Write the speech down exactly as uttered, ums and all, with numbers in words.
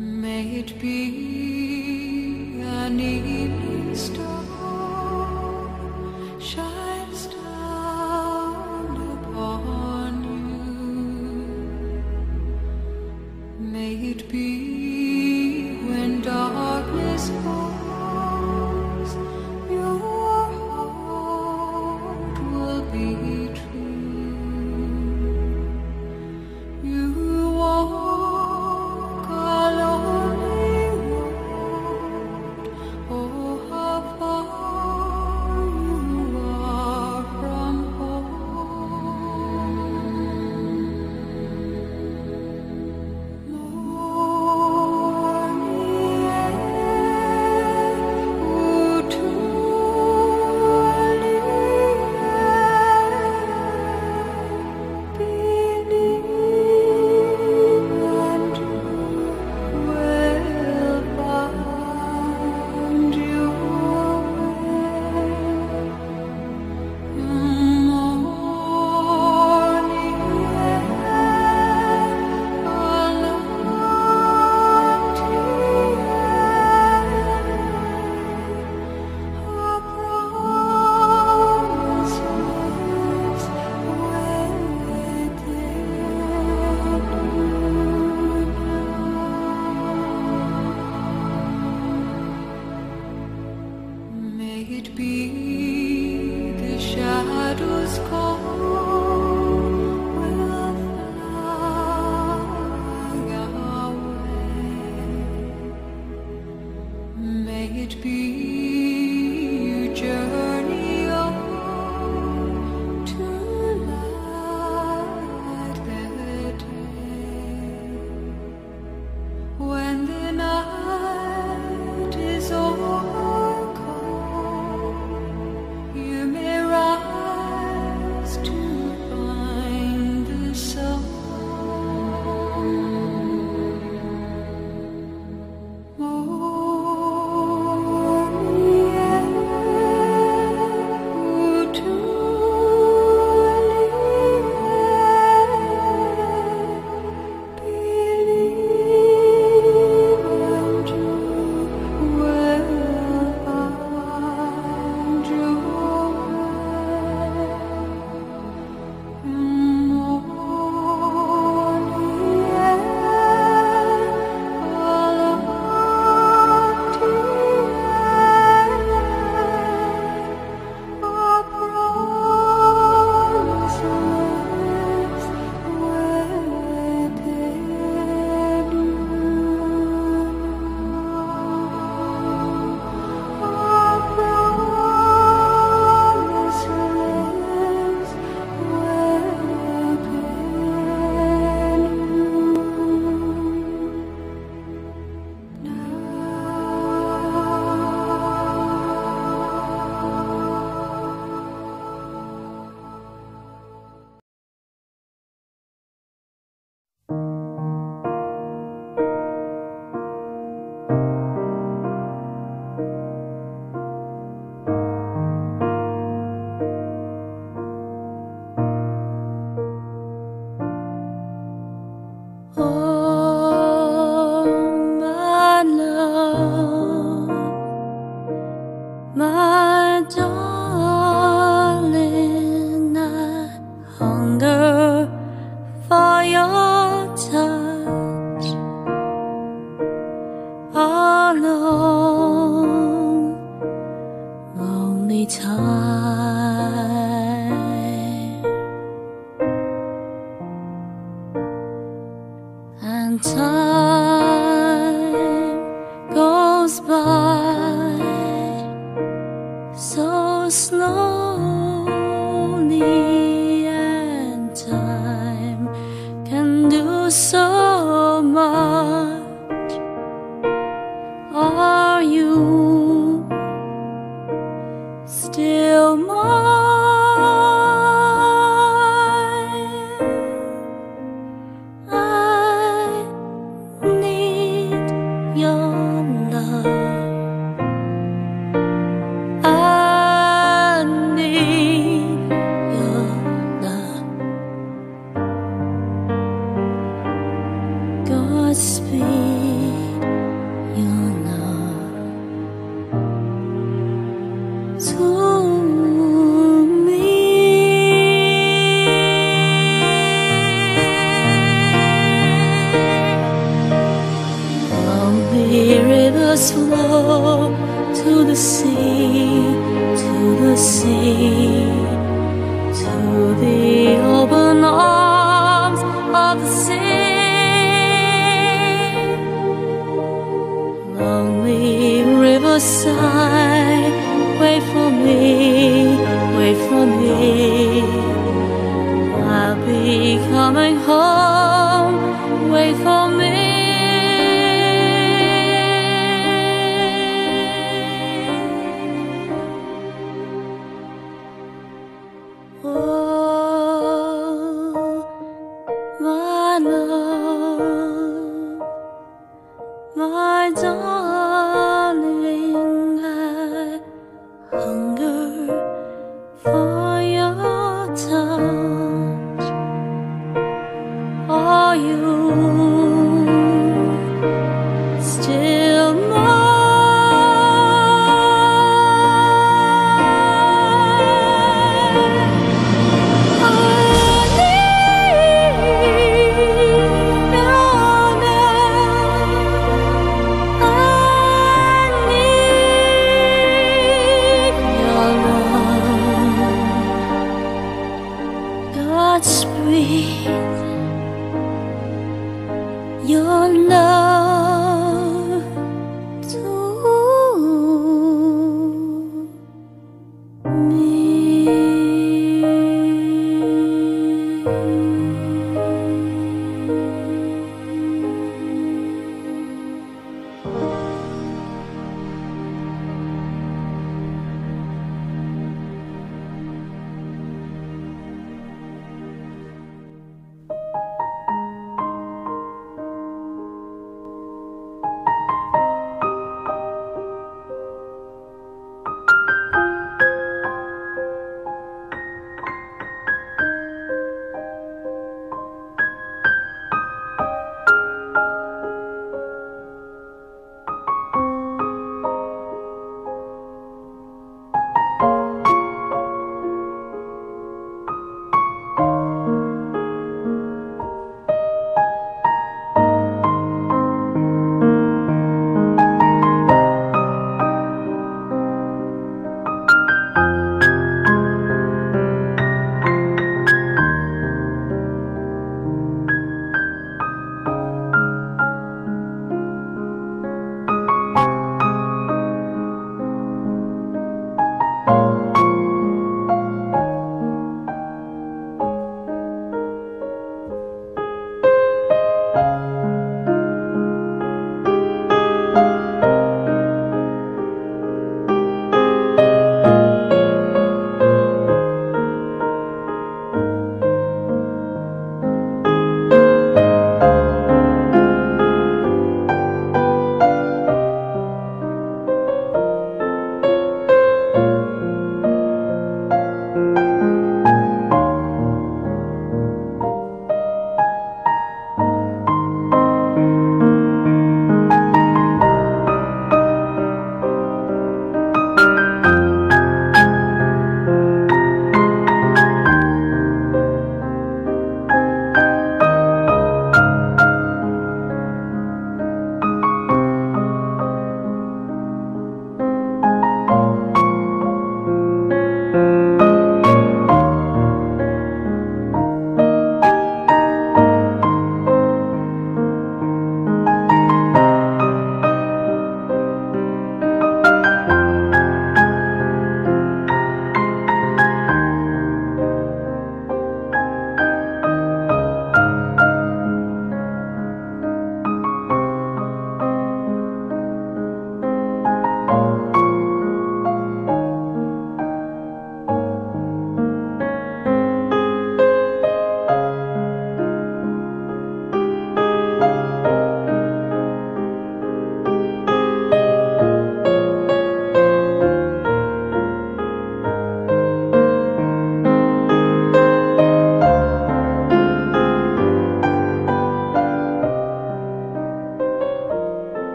May it be an evening star shines down upon you. May it be when darkness falls, your heart will be true. You walk a lonely road, oh how far you are from home. Morning air, oh truly believe and you will find your way. Morning air, a lofty a promise lives within you. May it be the shadows call will fly away. May it be you journey on to light the day. When the night is over cold, you may rise to find the sun. Morning air, oh truly believe and you will find your way. Morning air, a lofty a promise lives within you. A promise lives within you. Oh, my love, my darling, I hunger for your touch. Alone, lonely time, and time goes by so slowly, and time can do so much. Are you still mine? I need your love. must flow to the sea, to the sea, to the open arms of the sea. Lonely riverside, wait for me.